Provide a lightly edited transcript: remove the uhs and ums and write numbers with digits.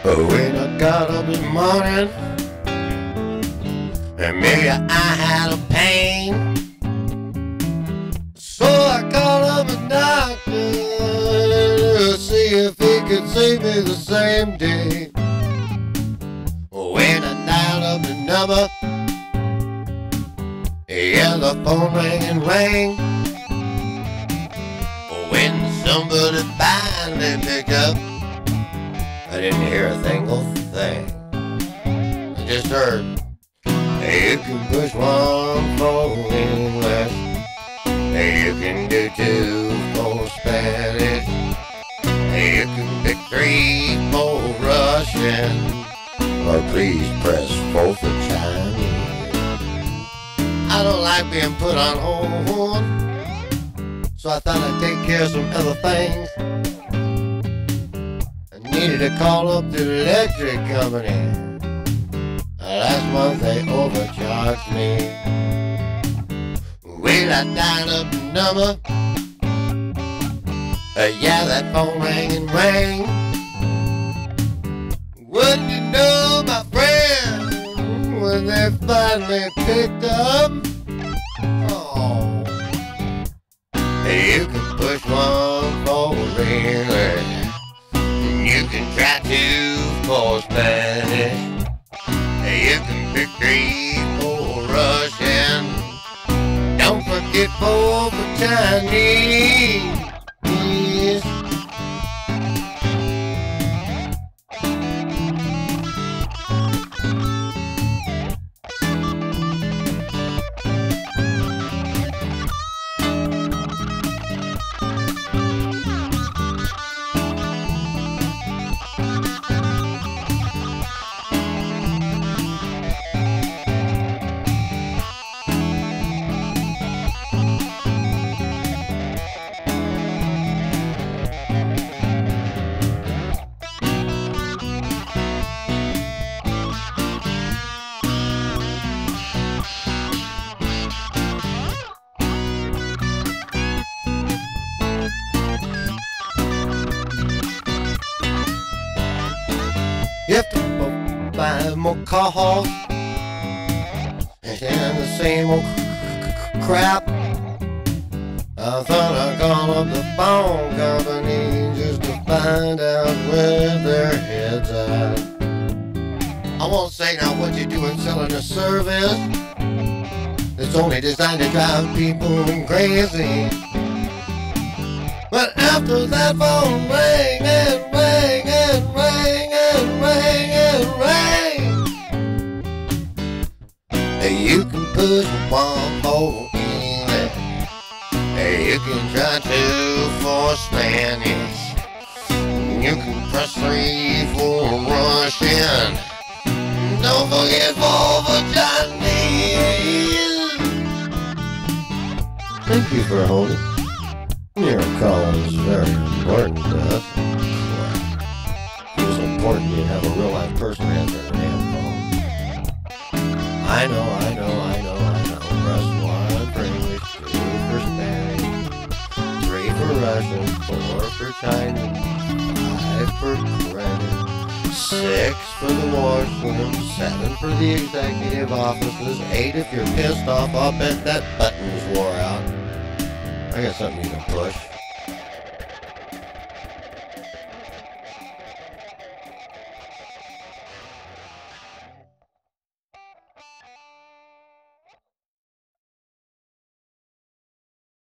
When I got up this morning, and maybe I had a pain, so I called up a doctor to see if he could see me the same day. When I dialed up the number, yeah, the phone rang and rang. When somebody finally picked up, I didn't hear a single thing. I just heard, hey, you can push one for English, hey, you can do two for Spanish, hey, you can pick three for Russian, or please press 4 for Chinese. I don't like being put on hold, so I thought I'd take care of some other things. Needed to call up the electric company. Last month they overcharged me. Well, I dialed up the number. Yeah, that phone rang and rang. Wouldn't you know, my friend, when they finally picked up? Oh, you can push one for English, you can try to for Spanish, you can pick 3 for Russian, don't forget 4 for Chinese. If I buy more calls and the same old crap, I thought I'd call up the phone company just to find out where their heads at. I won't say now what you're doing selling a service that's only designed to drive people crazy. But after that phone rang and rang and rang and rang and rang, you can push 1 for English, you can try 2 for Spanish, you can press 3 for Russian, don't forget 4 for Chinese. Thank you for holding. Your call is very important to us. It was important you have a real life person answer the damn phone. I know. Press 1 for English, 2 for Spanish, 3 for Russian, 4 for Chinese, 5 for credit, 6 for the washroom, 7 for the executive offices, 8 if you're pissed off. I'll bet that button's wore out. I got something you can push.